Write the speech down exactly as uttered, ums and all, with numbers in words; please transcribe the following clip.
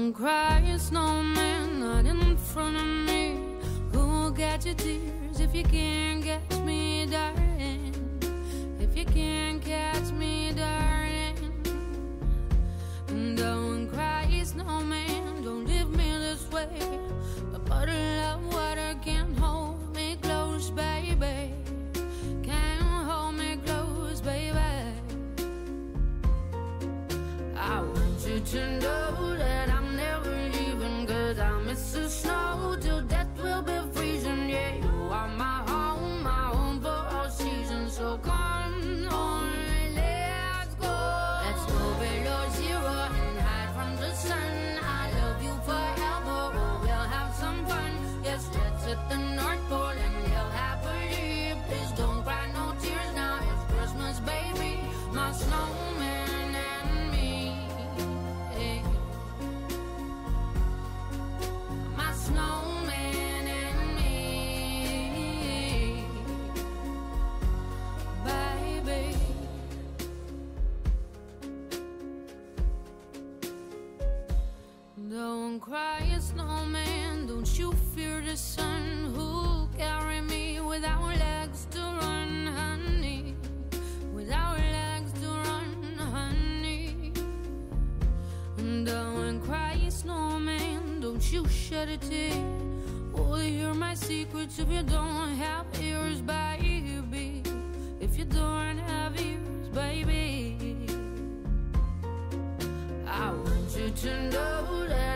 Don't cry, snowman, not in front of me. Who'll catch your tears if you can't catch me, darling? If you can't catch me, darling. Don't cry, snowman, don't leave me this way. A bottle of water can't hold me close, baby. Can't hold me close, baby. I want you to know that I'm never leaving, 'cause I miss the snow till death will be freezing. Yeah, you are my home, my home for all seasons. So come on, let's go. Let's go below zero and hide from the sun. I love you forever, oh, we'll have some fun. Yes, let's hit the North Pole and live happily. Please don't cry no tears now, it's Christmas, baby. My snowman and me, eh. My snowman and me, baby. Don't cry, snowman, don't you fear the sun. Who'll carry me without legs to run, honey? Without legs to run, honey. Don't cry, snowman, don't you shed a tear. Oh, hear my secrets if you don't have ears, baby. If you don't have ears, baby. I want you to know that